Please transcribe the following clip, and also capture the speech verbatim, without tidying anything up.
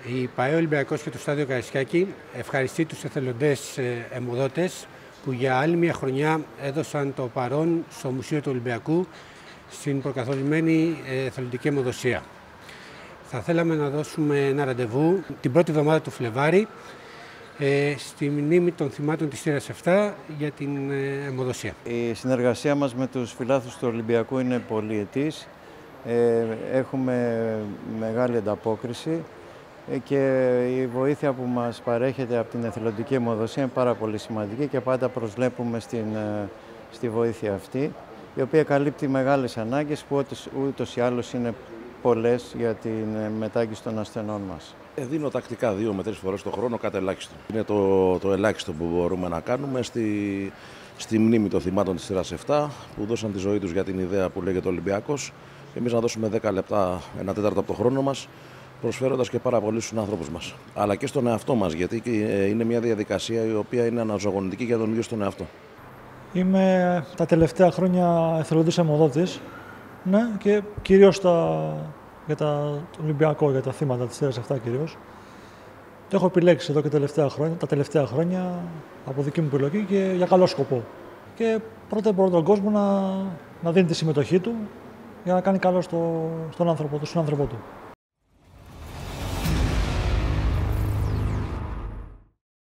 Η ΠΑΕ Ολυμπιακός και το Στάδιο Καραϊσκάκη ευχαριστεί τους εθελοντές αιμοδότες που για άλλη μια χρονιά έδωσαν το παρόν στο Μουσείο του Ολυμπιακού στην προκαθορισμένη εθελοντική αιμοδοσία. Θα θέλαμε να δώσουμε ένα ραντεβού την πρώτη εβδομάδα του Φλεβάρη στη μνήμη των θυμάτων της θύρας επτά για την αιμοδοσία. Η συνεργασία μας με τους φιλάθλους του Ολυμπιακού είναι πολυετής. Έχουμε μεγάλη ανταπόκριση και η βοήθεια που μας παρέχεται από την εθελοντική αιμοδοσία είναι πάρα πολύ σημαντική και πάντα προσβλέπουμε στην, στη βοήθεια αυτή, η οποία καλύπτει μεγάλες ανάγκες που ούτως ή άλλως είναι πολλές για την μετάγγιση των ασθενών μας. Δίνω τακτικά δύο με τρεις φορές το χρόνο κατά ελάχιστο. Είναι το, το ελάχιστο που μπορούμε να κάνουμε στη, στη μνήμη των θυμάτων της θύρας επτά που δώσαν τη ζωή τους για την ιδέα που λέγεται Ολυμπιακός. Εμείς να δώσουμε δέκα λεπτά, ένα τέταρτο από το χρόνο μας, προσφέροντας και πάρα πολύ στους άνθρωπους μας. Αλλά και στον εαυτό μας, γιατί είναι μια διαδικασία η οποία είναι αναζωογονητική για τον ίδιο στον εαυτό. Είμαι τα τελευταία χρόνια εθελοντής αιμοδότης, ναι, και κυρίως τα, για τα, το Ολυμπιακό, για τα θύματα της θύρας επτά κυρίως. Το έχω επιλέξει εδώ και τελευταία χρόνια, τα τελευταία χρόνια από δική μου επιλογή και για καλό σκοπό. Και πρώτα πρώτα τον κόσμο να, να δίνει τη συμμετοχή του για να κάνει καλό στο, στον άνθρωπο του, στον άνθρωπό του.